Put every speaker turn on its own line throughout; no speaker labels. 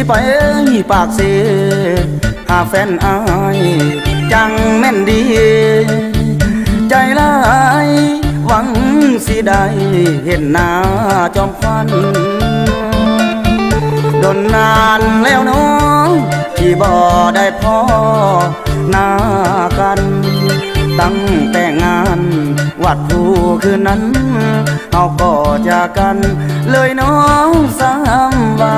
ไปปากเสหาแฟนอายจังแม่นดีใจลายหวังสิได้เห็นหน้าจอมควันโดนนานแล้วน้องที่บ่ได้พอหน้ากันตั้งแต่งานวัดผู้คืนนั้นเอาก็จากกันเลยน้องสามใบ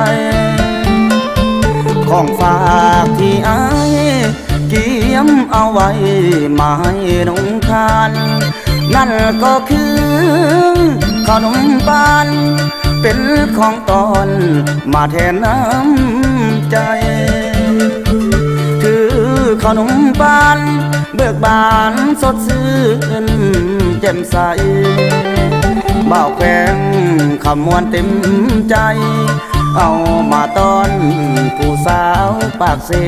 ของฝากที่อายเกียมเอาไว้มาให้น้องทานนั่นก็คือขนมปังเป็นของตอนมาแทนน้ำใจถือขนมปังเบิกบานสดชื่นแจ่มใสบ่าวแขวงขมวนเต็มใจเอามาตอนผู้สาวปากเส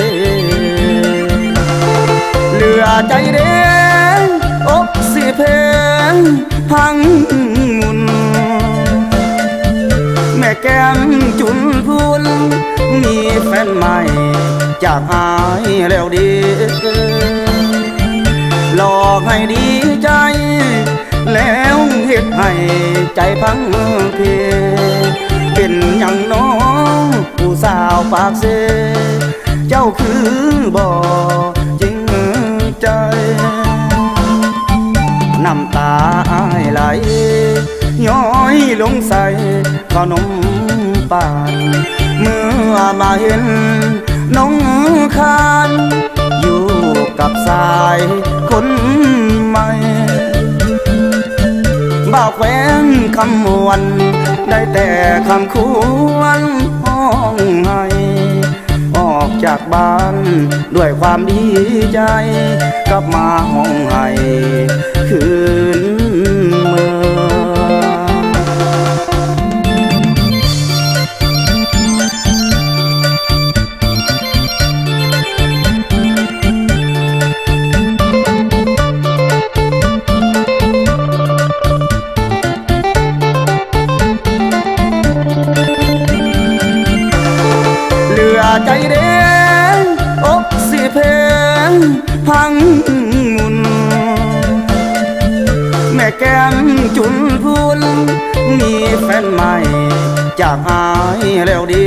เหลือใจเด้งอกสิเพงพังมุนแม่แก้มจุนพูนมีแฟนใหม่จากหายแล้วดีหลอกให้ดีใจแล้วเหตุให้ใจพังเพเป็นอย่างน้องผู้สาวปากเสเจ้าคือบ่จริงใจน้ำตาไหลย้อยลงใส่ขนมปังเมื่อมาเห็นน้องคานอยู่กับสายคนใหม่บ่าวแขวงคำมวนได้แต่คำควรห้องให้ออกจากบ้านด้วยความดีใจกลับมาห้องให้คืนเมื่อใจเด้งอกสิเพงพังมุนแม่แก้มจุนพูนมีแฟนใหม่จากหายแล้วดี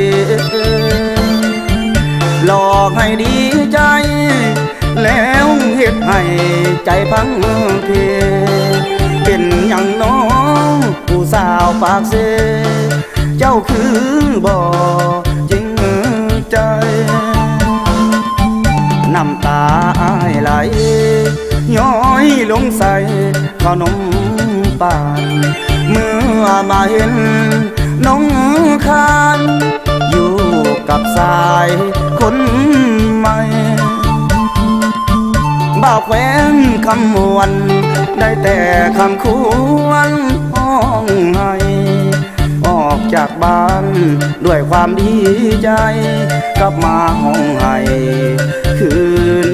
หลอกให้ดีใจแล้วเหตุให้ใจพังเพเป็นอย่างน้องผู้สาวปากเสเจ้าคือบ่จริงใจน้ำตาไหลย้อยลงใส่ขนมปังเมื่อมาเห็นน้องคานอยู่กับสายคนใหม่บ่าวแขวงคำมวนได้แต่คำควรห้องให้ออกจากบ้านด้วยความดีใจกลับมาห้องให้คืน